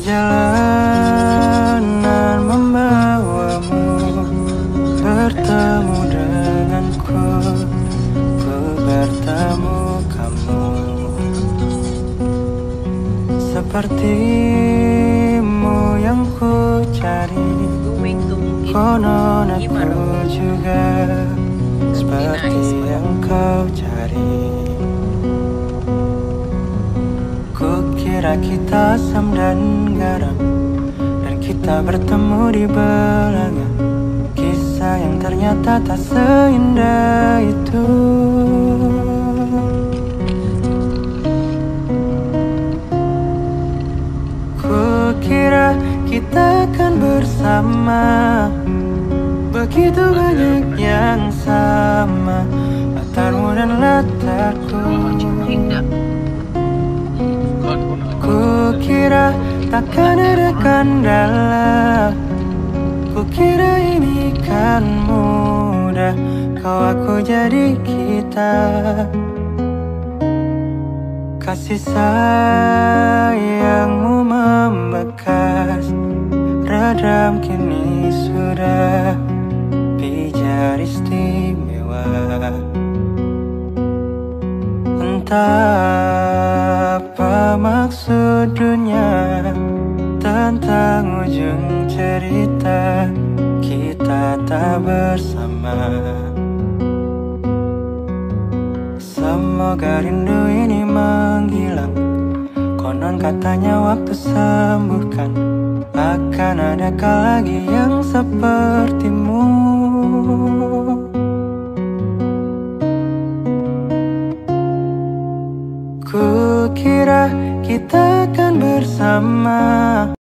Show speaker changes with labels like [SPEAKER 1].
[SPEAKER 1] Perjalanan membawamu bertemu denganku, ku bertemu kamu. Sepertimu yang ku cari, konon aku juga seperti yang kau cari. Kukira kita asam dan garam, dan kita bertemu di belanga. Kisah yang ternyata tak seindah itu. Kukira kita akan bersama, begitu banyak yang sama, latarmu dan latarku. Kukira takkan ada kendala, kukira ini kan mudah, kau aku jadi kita. Kasih sayangmu membekas, redam kini sudah pijar istimewa. Entah apa maksud dunia tentang ujung cerita kita tak bersama. Semoga rindu ini menghilang, konon katanya waktu sembuhkan. Akan adakah lagi yang sepertimu? Kukira kita akan bersama.